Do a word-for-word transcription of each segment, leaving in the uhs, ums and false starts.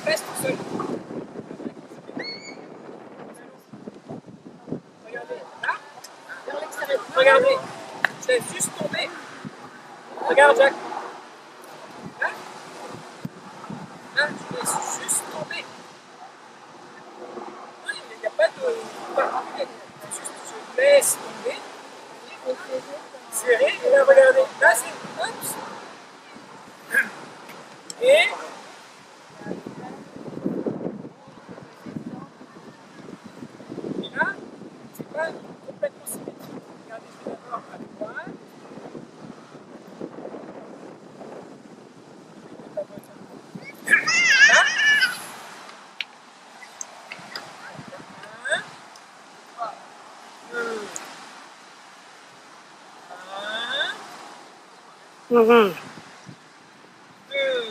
fesses tout seul. Regardez, là. Vers l'extérieur. Regardez, je laisse juste tomber. Regarde, Jacques. Là. Là, je laisse juste tomber. Non, il n'y a pas de particulier. Juste, je laisse tomber. Serré. Et là, regardez. Là, c'est... Oups. Et... Pas complètement symétrique. Regardez, je vais d'abord à droite. Là. Un. Deux. Un. Mmh. Deux.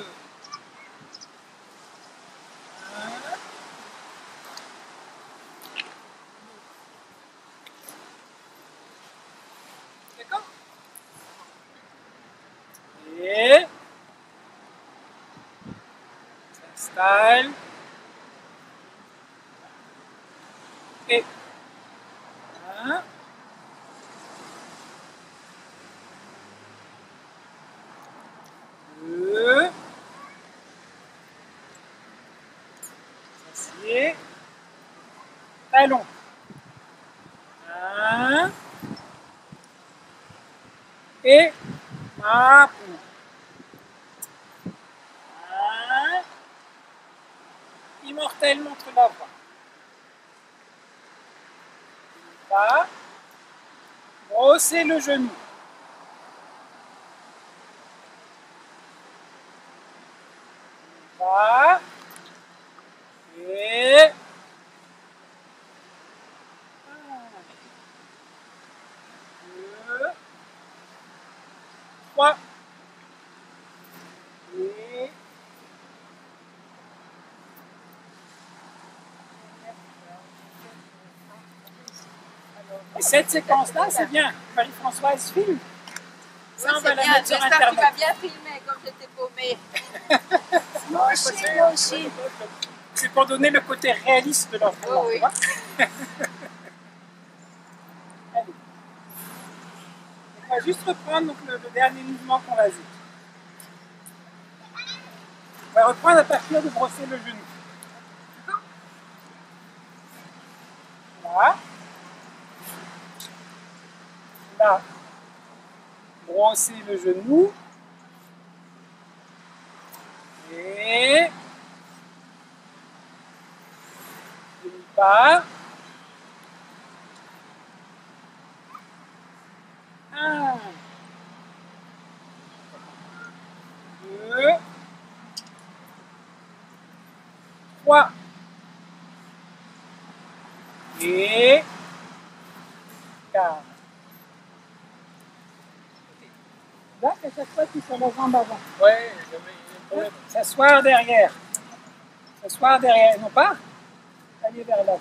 D'accord? Et s'installe. Et un. Deux. S'assied. Talon. Un. Et ma poule. Un. Immortel montre la voie. Va. Brosser le genou. Va. Et deux, trois. Et Et cette séquence-là, c'est bien. Marie-Françoise filme. Ça, oui, on va la bien. mettre sur J'espère Internet. que tu vas bien filmer comme j'étais paumée. Moi aussi, moi aussi. C'est pour donner le côté réaliste de l'entraînement. Oh, oui. Allez. On va juste reprendre donc, le, le dernier mouvement qu'on a vu. On va reprendre à partir de brosser le genou. Là. Là. Brosser le genou. Et demi-pas. Un. Deux. Trois. Et quatre. Là, à chaque fois, tu fais la jambe avant. Ouais, j'avais S'asseoir derrière. S'asseoir derrière, non pas aller vers l'avant.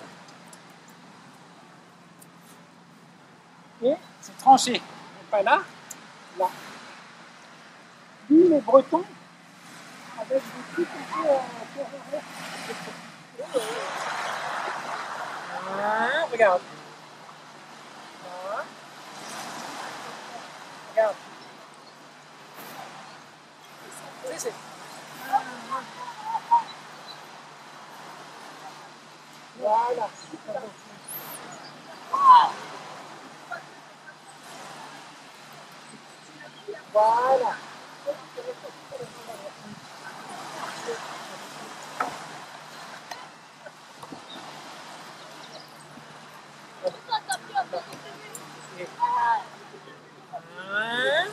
Et c'est tranché. Non pas là, là. Lui, les Bretons, avec des trucs un peu euh, ah, regarde. Ah. Regarde. C'est, c'est. Voilà. Voilà. Un.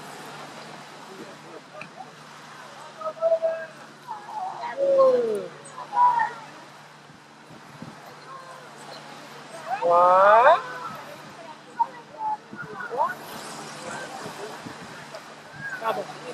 Deux. Trois. Pardon.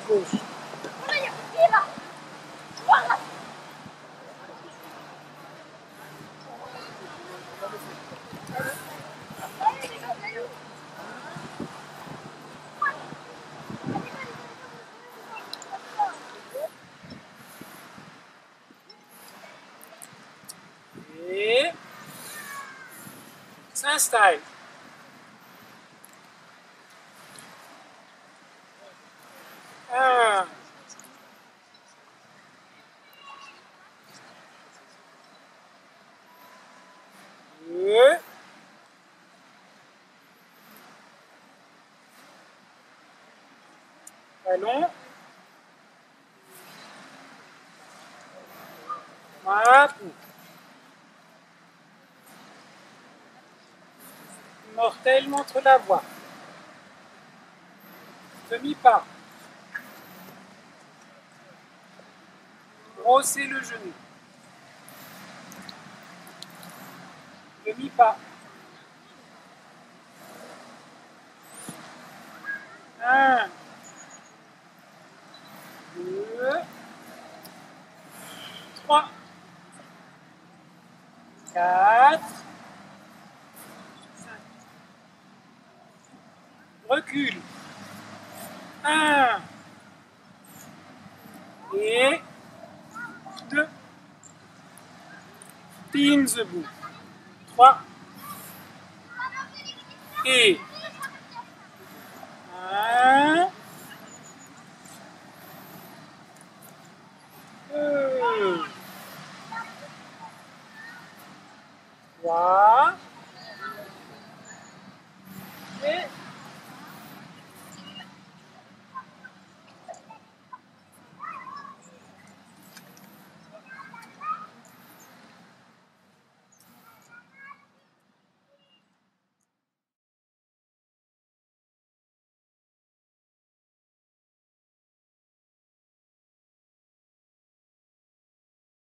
s'installe. Un. Deux. Ballon. Voilà. Mortel montre la voie. Demi-pas. Brosser le genou. Demi-pas. Un. Deux. Trois. Quatre. Cinq. Recule. Un. Et deux. Pin the bout. Trois. Et un.